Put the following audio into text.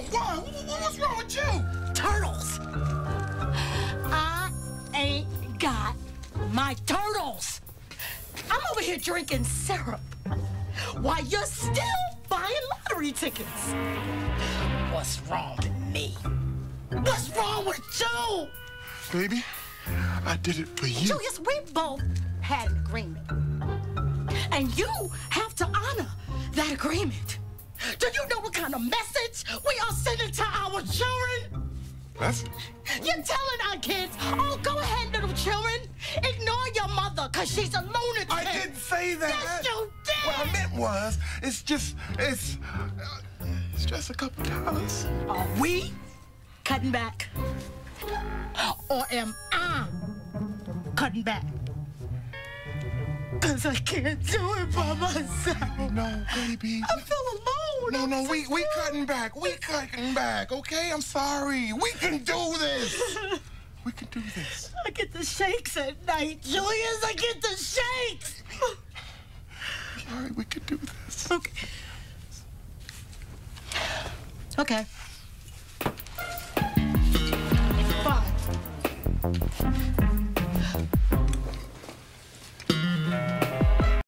Why? What's wrong with you? Turtles. I ain't got my turtles. I'm over here drinking syrup while you're still buying lottery tickets. What's wrong with me? What's wrong with you? Baby, I did it for you. Julius, we both had an agreement. And you have to honor that agreement. Do you know what kind of message we are sending to our children? Message? You're telling our kids, oh, go ahead, little children. Ignore your mother, because she's a lunatic. I didn't say that. Yes, you did. What I meant was, it's just a couple dollars. Are we cutting back? Or am I cutting back? Because I can't do it by myself. No, baby. I feel alone. No, we cutting back. We cutting back, okay? I'm sorry. We can do this. We can do this. I get the shakes at night, Julius. I get the shakes. Sorry, we can do this. Okay. Okay. Fine.